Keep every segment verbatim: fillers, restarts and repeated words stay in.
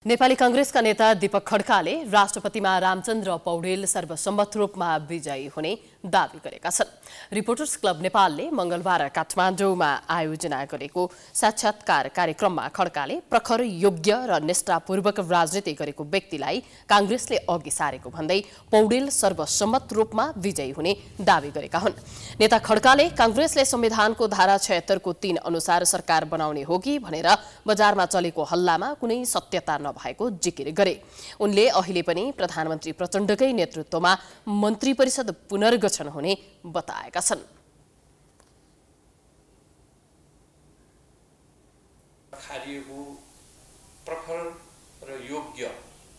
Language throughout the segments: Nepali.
नेपाली कांग्रेसका नेता दीपक खड्काले राष्ट्रपतिमा रामचन्द्र पौडेल सर्वसम्मत रूपमा विजयी हुने दावी गरेका छन्। रिपोर्टर्स क्लब नेपालले मंगलबार काठमाडौँमा आयोजना गरेको साक्षात्कार कार्यक्रममा खड्काले प्रखर योग्य र निष्ठापूर्वक राजनीति गरेको व्यक्तिलाई कांग्रेसले अघि सारेको भन्दै पौडेल सर्वसम्मत रूपमा विजयी हुने दावी गरेका हुन्। नेता खड्काले कांग्रेसले संविधानको धारा छिहत्तर को तीन अनुसार सरकार बनाउने हो कि भनेर बजारमा चलेको हल्लामा कुनै सत्यता भएको जिकिर गरे। उनले अहिले पनि प्रधानमन्त्री प्रचण्डकै नेतृत्वमा मन्त्री परिषद पुनर्गठन हुने बताएका छन्। खारिएको प्रखर र योग्य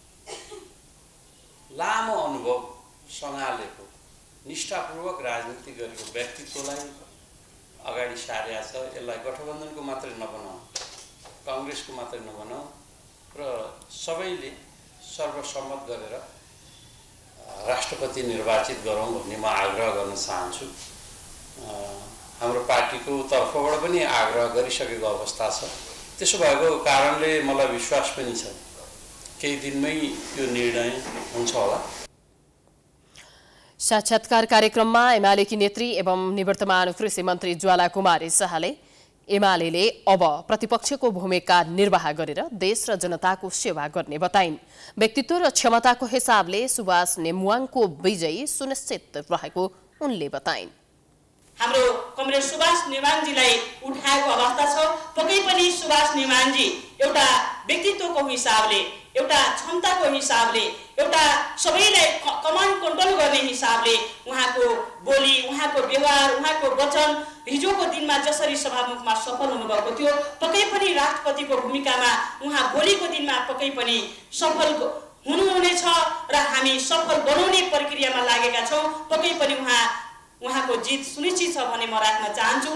लामो अनुभव सँगालेको निष्ठापूर्वक राजनीति गरेको व्यक्तित्वलाई अगाडि सारेको छ। यसलाई गठबन्धनको मात्रै नबनाऊ, कांग्रेसको मात्रै नबनाऊ र सबैले सर्वसम्मत गरेर राष्ट्रपति निर्वाचित गरौँ भन्ने म आग्रह गर्न चाहन्छु। हाम्रो पार्टीको तर्फबाट पनि आग्रह गरिसकेको अवस्था छ। त्यसो भएको कारणले मलाई विश्वास पनि छ केही दिनमै यो निर्णय हुन्छ होला। साक्षात्कार कार्यक्रममा एमालेकी नेत्री एवं निवर्तमान कृषि मन्त्री ज्वाला कुमारी शाहले एमालेले अब प्रतिपक्षको भूमिका निर्वाह गरेर देश र जनताको सेवा गर्ने बताइन्। व्यक्तित्व र क्षमताको हिसाबले सुभाष नेमुवाङको विजयी सुनिश्चित रहेको उनले बताइन्। हाम्रो कमरेड सुभाष नेमाङजीलाई उठाएको अवस्था छ। पक्कै पनि सुभाष नेमाङजी एउटा व्यक्तित्वको हिसाबले, एउटा क्षमताको हिसाबले, एउटा सबैलाई कमान्ड कन्ट्रोल गर्ने हिसाबले उहाँको बोली, उहाँको व्यवहार, उहाँको वचन हिजोको दिनमा जसरी सभामुखमा सफल हुनुभएको थियो, पक्कै पनि राष्ट्रपतिको भूमिकामा उहाँ भोलिको दिनमा पक्कै पनि सफल हुनुहुनेछ र हामी सफल बनाउने प्रक्रियामा लागेका छौँ। पक्कै पनि उहाँ उहाँको जित सुनिश्चित छ भन्ने म राख्न चाहन्छु।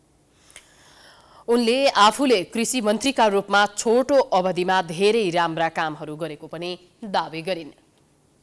उनले आफूले कृषि मन्त्रीका रूपमा छोटो अवधिमा धेरै राम्रा कामहरू गरेको पनि दावी गरिन्।